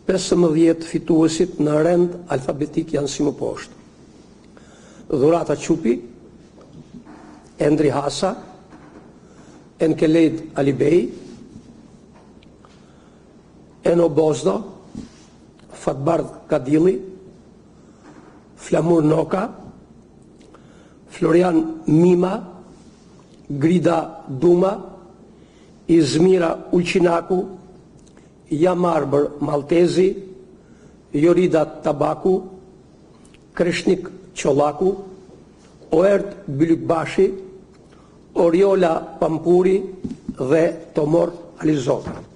15 fituesit në rend alfabetik janë si më poshtë: Dhurata Qupi, Endri Hasa, Enkeled Alibej, Eno Bozdo, Fatbardh Kadili, Flamur Noka, Florian Mima, Grida Duma, Izmira Ulqinaku, Jamarbër Maltezi, Jorida Tabaku, Kreshnik Qolaku, Oert Bylykbashi, Oriola Pampuri dhe Tomor Alizova.